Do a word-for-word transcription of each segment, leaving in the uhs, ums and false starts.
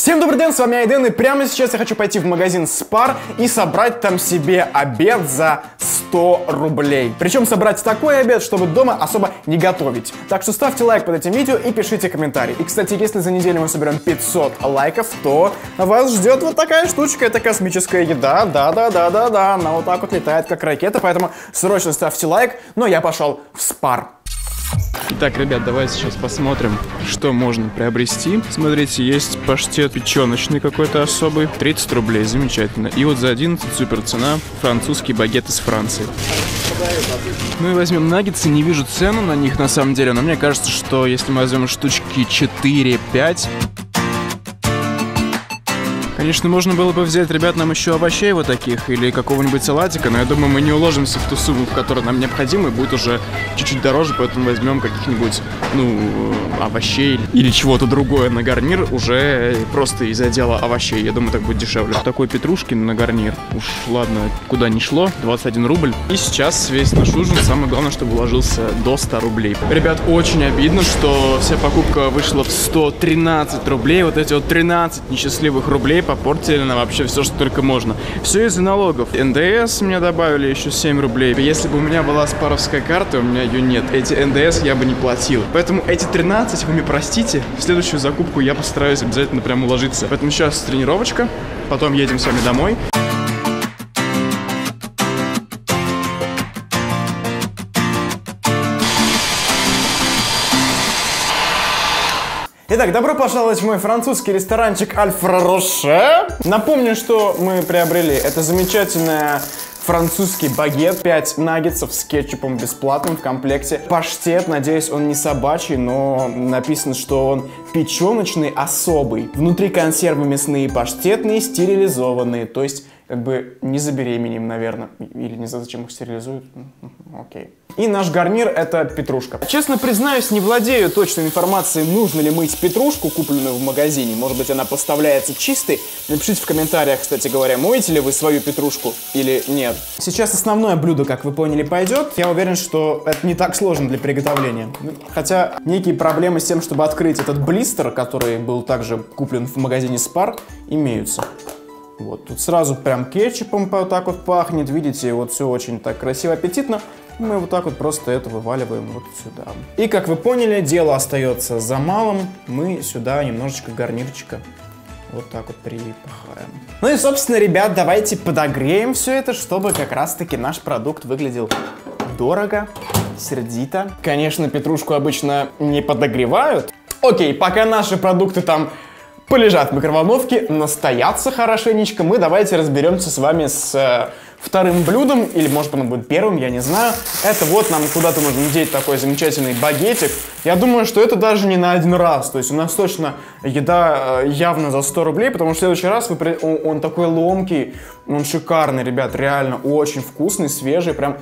Всем добрый день, с вами Айден, и прямо сейчас я хочу пойти в магазин Spar и собрать там себе обед за сто рублей. Причем собрать такой обед, чтобы дома особо не готовить. Так что ставьте лайк под этим видео и пишите комментарий. И, кстати, если за неделю мы соберем пятьсот лайков, то вас ждет вот такая штучка, это космическая еда. Да-да-да-да-да, она вот так вот летает, как ракета, поэтому срочно ставьте лайк, но я пошел в Spar. Итак, ребят, давайте сейчас посмотрим, что можно приобрести. Смотрите, есть паштет печеночный какой-то особый, тридцать рублей, замечательно. И вот за одиннадцать супер цена, французский багет из Франции. Ну и возьмем наггетсы, не вижу цену на них на самом деле, но мне кажется, что если мы возьмем штучки четыре-пять... Конечно, можно было бы взять, ребят, нам еще овощей вот таких или какого-нибудь салатика, но я думаю, мы не уложимся в ту сумму, в которую нам необходимо, и будет уже чуть-чуть дороже, поэтому возьмем каких-нибудь, ну, овощей или чего-то другое на гарнир, уже просто из отдела овощей. Я думаю, так будет дешевле. Такой петрушки на гарнир. Уж ладно, куда ни шло, двадцать один рубль. И сейчас весь наш ужин, самое главное, чтобы уложился до ста рублей. Ребят, очень обидно, что вся покупка вышла в сто тринадцать рублей. Вот эти вот тринадцать несчастливых рублей попортили на вообще все, что только можно. Все из-за налогов. эн дэ эс мне добавили еще семь рублей. Если бы у меня была спаровская карта, у меня ее нет. Эти эн дэ эс я бы не платил. Поэтому эти тринадцать вы мне простите. В следующую закупку я постараюсь обязательно прям уложиться. Поэтому сейчас тренировочка. Потом едем с вами домой. Итак, добро пожаловать в мой французский ресторанчик Альфа-Роше. Напомню, что мы приобрели. Это замечательная французский багет, пять наггетсов с кетчупом бесплатным в комплекте. Паштет, надеюсь, он не собачий, но написано, что он печеночный особый. Внутри консервы мясные паштетные, стерилизованные, то есть как бы не забеременеем, наверное. Или не знаю, зачем их стерилизуют. Окей. И наш гарнир — это петрушка. Честно признаюсь, не владею точной информацией, нужно ли мыть петрушку, купленную в магазине. Может быть, она поставляется чистой. Напишите в комментариях, кстати говоря, моете ли вы свою петрушку или нет. Сейчас основное блюдо, как вы поняли, пойдет. Я уверен, что это не так сложно для приготовления. Хотя некие проблемы с тем, чтобы открыть этот блистер, который был также куплен в магазине Spar, имеются. Вот, тут сразу прям кетчупом вот так вот пахнет, видите, вот все очень так красиво, аппетитно. Мы вот так вот просто это вываливаем вот сюда. И как вы поняли, дело остается за малым, мы сюда немножечко гарнирчика вот так вот припахаем. Ну и, собственно, ребят, давайте подогреем все это, чтобы как раз-таки наш продукт выглядел дорого, сердито. Конечно, петрушку обычно не подогревают. Окей, пока наши продукты там полежат в микроволновке, настоятся хорошенечко, мы давайте разберемся с вами с э, вторым блюдом, или может оно будет первым, я не знаю. Это вот нам куда-то нужно деть такой замечательный багетик. Я думаю, что это даже не на один раз, то есть у нас точно еда э, явно за сто рублей, потому что в следующий раз вы при... он, он такой ломкий, он шикарный, ребят, реально очень вкусный, свежий, прям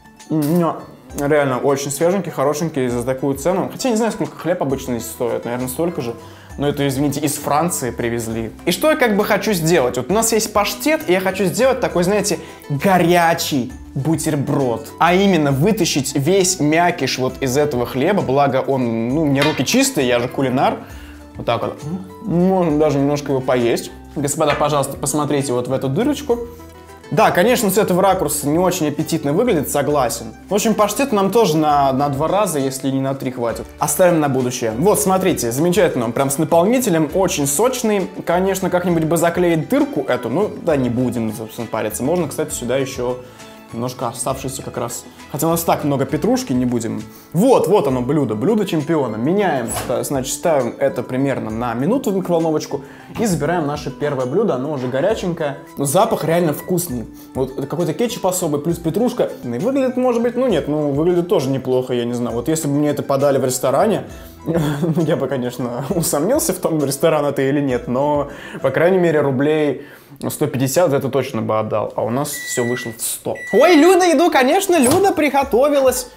реально очень свеженький, хорошенький за такую цену. Хотя не знаю, сколько хлеб обычно здесь стоит, наверное, столько же. Но это, извините, из Франции привезли. И что я как бы хочу сделать? Вот у нас есть паштет, и я хочу сделать такой, знаете, горячий бутерброд. А именно вытащить весь мякиш вот из этого хлеба, благо он, ну, у меня руки чистые, я же кулинар. Вот так вот. Можно даже немножко его поесть. Господа, пожалуйста, посмотрите вот в эту дырочку. Да, конечно, с этого ракурса не очень аппетитно выглядит, согласен. В общем, паштет нам тоже на, на два раза, если не на три хватит. Оставим на будущее. Вот, смотрите, замечательно, он прям с наполнителем, очень сочный. Конечно, как-нибудь бы заклеить дырку эту, ну, да, не будем, собственно, париться. Можно, кстати, сюда еще немножко оставшийся как раз. Хотя у нас так много петрушки, не будем. Вот, вот оно блюдо, блюдо чемпиона. Меняем, значит, ставим это примерно на минуту в микроволновочку и забираем наше первое блюдо. Оно уже горяченькое, но запах реально вкусный. Вот какой-то кетчуп особый, плюс петрушка. И выглядит, может быть, ну нет, ну выглядит тоже неплохо, я не знаю. Вот если бы мне это подали в ресторане, я бы, конечно, усомнился в том, ресторан это или нет, но, по крайней мере, рублей сто пятьдесят это точно бы отдал, а у нас все вышло в сто. Ой, Люда, еду, конечно, Люда приготовилась.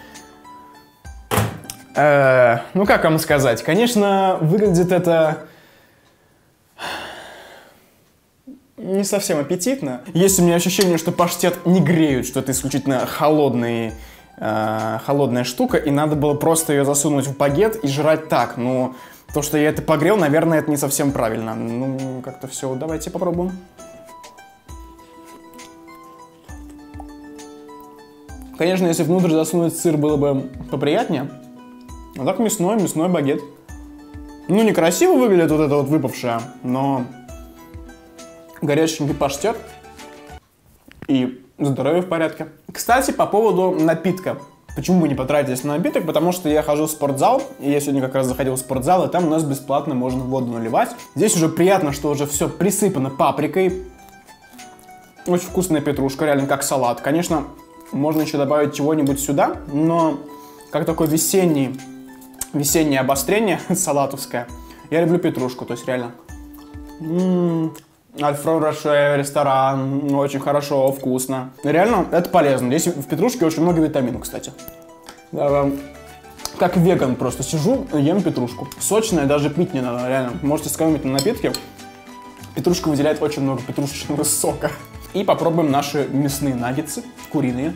Э, ну, как вам сказать, конечно, выглядит это не совсем аппетитно. Есть у меня ощущение, что паштет не греют, что это исключительно холодный э, холодная штука, и надо было просто ее засунуть в багет и жрать так. Но То, что я это погрел, наверное, это не совсем правильно. Ну, как-то все, давайте попробуем. Конечно, если внутрь засунуть сыр, было бы поприятнее. А так мясной, мясной багет. Ну, некрасиво выглядит вот это вот выпавшее, но горяченький паштет и здоровье в порядке. Кстати, по поводу напитка. Почему бы не потратить на напиток? Потому что я хожу в спортзал, и я сегодня как раз заходил в спортзал, и там у нас бесплатно можно воду наливать. Здесь уже приятно, что уже все присыпано паприкой. Очень вкусная петрушка, реально как салат. Конечно, можно еще добавить чего-нибудь сюда, но как такое весенний, весеннее обострение салатовское, я люблю петрушку, то есть реально. М-м-м. Альфредо Роше, ресторан, очень хорошо, вкусно. Реально, это полезно. Здесь в петрушке очень много витаминов, кстати. Как веган просто сижу, ем петрушку. Сочная, даже пить не надо, реально. Можете сэкономить на напитке. Петрушка выделяет очень много петрушечного сока. И попробуем наши мясные наггетсы, куриные.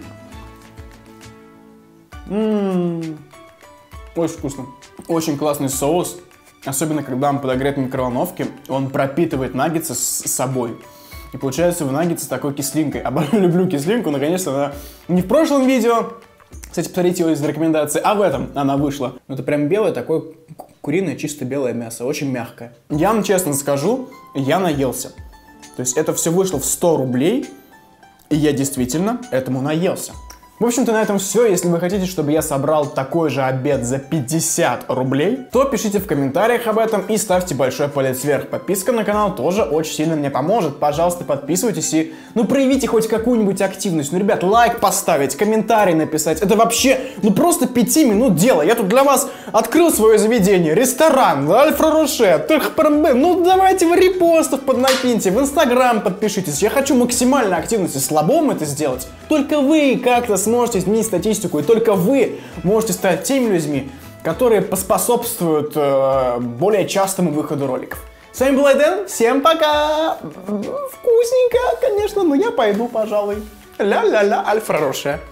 М-м-м. Очень вкусно. Очень классный соус. Особенно, когда он подогрет в микроволновке, он пропитывает наггетсы с собой. И получается в наггетсы с такой кислинкой. Обожаю, люблю кислинку, наконец-то она не в прошлом видео, кстати, посмотрите его из рекомендаций, а в этом она вышла. Это прям белое, такое куриное, чисто белое мясо, очень мягкое. Я вам честно скажу, я наелся. То есть это все вышло в сто рублей, и я действительно этому наелся. В общем-то, на этом все. Если вы хотите, чтобы я собрал такой же обед за пятьдесят рублей, то пишите в комментариях об этом и ставьте большой палец вверх. Подписка на канал тоже очень сильно мне поможет. Пожалуйста, подписывайтесь и, ну, проявите хоть какую-нибудь активность. Ну, ребят, лайк поставить, комментарий написать. Это вообще, ну, просто пяти минут дело. Я тут для вас открыл свое заведение, ресторан, Альфредо Роше, ТХПРБ. Ну, давайте в репостов поднакиньте, в Инстаграм подпишитесь. Я хочу максимально активности. Слабо это сделать. Только вы как-то сможете изменить статистику, и только вы можете стать теми людьми, которые поспособствуют э, более частому выходу роликов. С вами был Айден, всем пока! Вкусненько, конечно, но я пойду, пожалуй. Ля-ля-ля, Альфредо Роше.